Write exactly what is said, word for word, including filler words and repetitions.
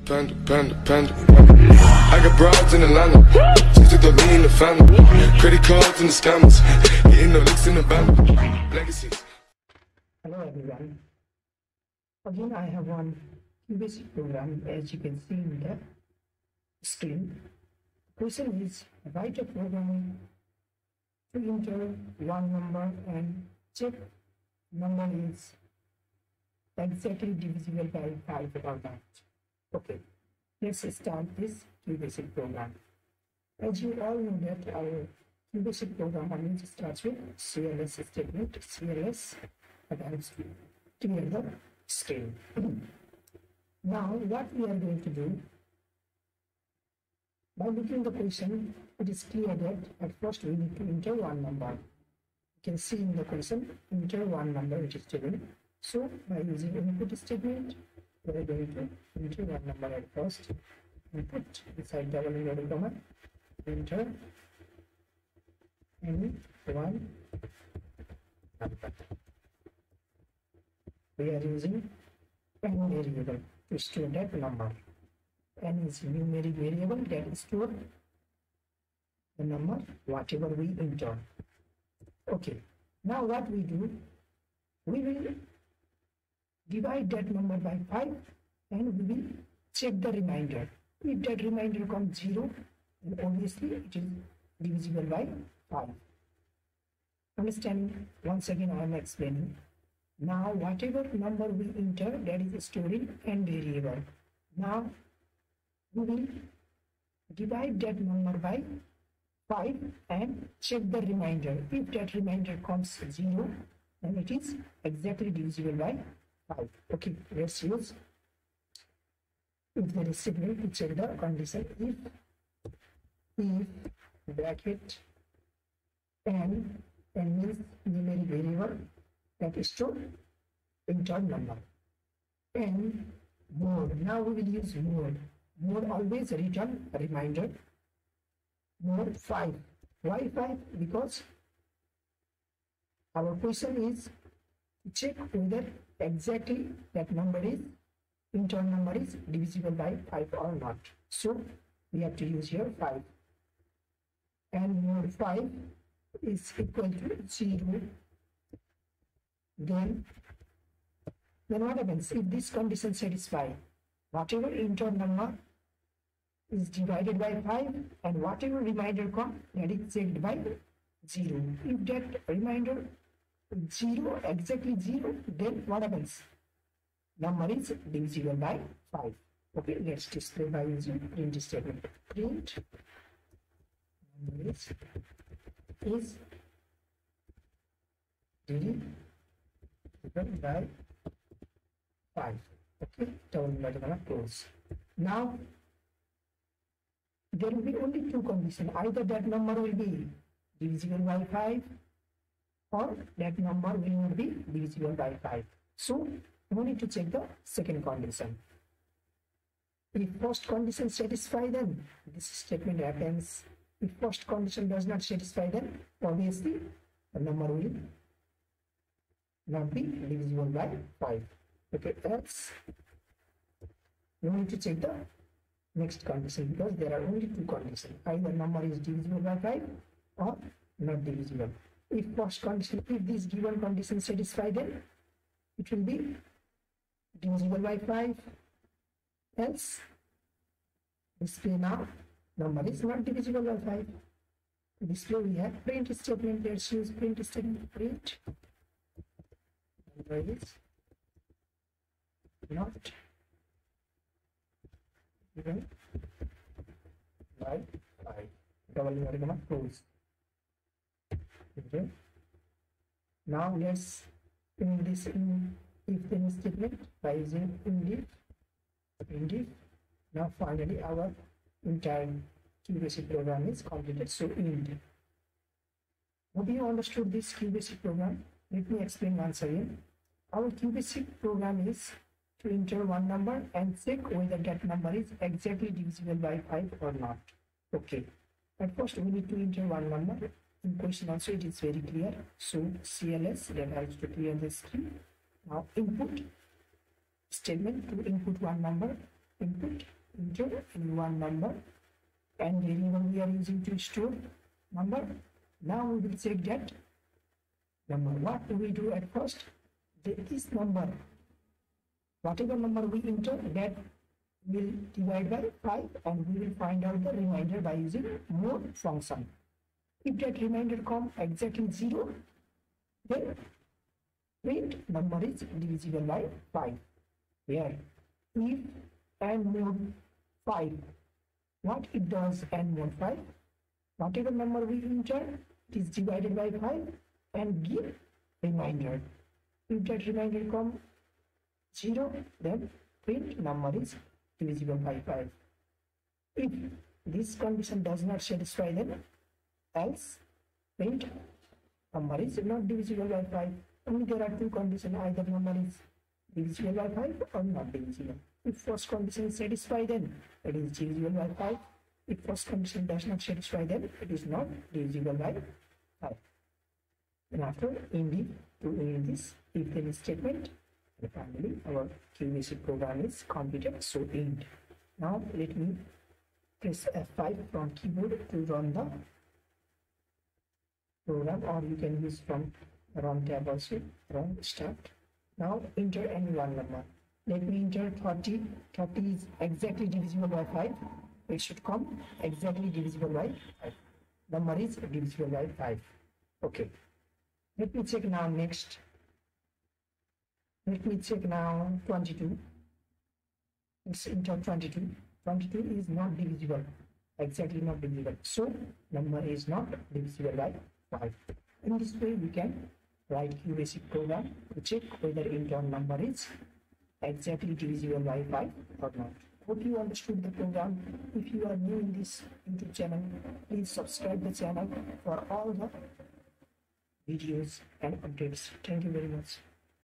Panda, panda, panda. I got broads in Atlanta. Just took the lean in the family. Credit cards and the scammers. Getting no licks in the band. Legacies. Hello everyone. Again, I have one basic program, as you can see in the screen. The question is, write a program to enter one number and check number is exactly divisible by five or not. Okay, let's start this QBasic program. As you all know that our QBasic program always starts with C L S statement, C L S, that helps to clear the screen. Now, what we are going to do, by looking at the question, it is clear that at first we need to enter one number. You can see in the question, enter one number which is given. So, by using input statement, we are going to enter one number at first. Input inside double inverted comma, enter any one number. We are using n variable to store that number. N is numeric variable that store the number whatever we enter. Okay, now what we do, we will divide that number by five and we will check the remainder. If that remainder comes zero, then obviously it is divisible by five. Understanding? Once again I am explaining. Now whatever number we enter, that is stored in n variable. Now we will divide that number by five and check the remainder. If that remainder comes zero, then it is exactly divisible by five. Okay, let's use if there is signal to check the condition. If if bracket n, n means numeric variable that is stored enter number, n mode. Now we will use mode. Mode always return a reminder. Mode five. Why five? Because our question is to check whether exactly that number is enter number is divisible by five or not. So we have to use here five. And mode five is equal to zero. Then, then what happens if this condition satisfies? Whatever enter number is divided by five and whatever remainder comes, that is checked by zero. If that remainder is zero, exactly zero, then what happens? Number is divisible by five. Okay, let's display by using print statement. Print number is, is divisible by five. Okay, double inverted comma close. Now there will be only two conditions. Either that number will be divisible by five or that number will not be divisible by five. So we need to check the second condition. If first condition satisfies, then this statement happens. If first condition does not satisfy, then obviously the number will not be divisible by five. Okay, else we need to check the next condition, because there are only two conditions. Either number is divisible by five or not divisible. If first condition, if this given condition satisfied, then it will be divisible by five. Else display now number is not divisible by five. Display we have print statement. Let's use print statement. Print number is not given by five. Double inverted comma close. Okay. Now let's print this in if then statement by using indif. Indif. Now finally our entire QBasic program is completed. So ind. Hope you understood this QBasic program. Let me explain once again. Our QBasic program is to enter one number and check whether that number is exactly divisible by five or not. Okay. At first we need to enter one number. In question also it is very clear. So C L S that helps to clear the screen. Now input statement to input one number. Input enter any one number and variable we are using to store number. Now we will check that number. What do we do at first? This number, whatever number we enter, that will divide by five, and we will find out the remainder by using more function. If that remainder comes exactly zero, then print number is divisible by five. Here, if n mod five, what it does n mod five? Whatever number we enter, it is divided by five and give remainder. If that remainder comes zero, then print number is divisible by five. If this condition does not satisfy, then else print number is not divisible by five. Only there are two conditions: either number is divisible by five or not divisible. If first condition is satisfied, then it is divisible by five. If first condition does not satisfy, then it is not divisible by five. And after ending to end this if then statement, and finally our Q B C program is completed. So end. Now let me press F five from keyboard to run the program, or you can use from run tab also. Run start. Now enter any one number. Let me enter thirty. thirty is exactly divisible by five. It should come exactly divisible by five. Number is divisible by five. Okay. Let me check now next. Let me check now twenty-two. Let's enter twenty-two. twenty-two is not divisible. Exactly not divisible. So number is not divisible by five. In this way we can write Q basic program to check whether internal number is exactly divisible by five or not. Hope you understood the program. If you are new in this YouTube channel, please subscribe the channel for all the videos and updates. Thank you very much.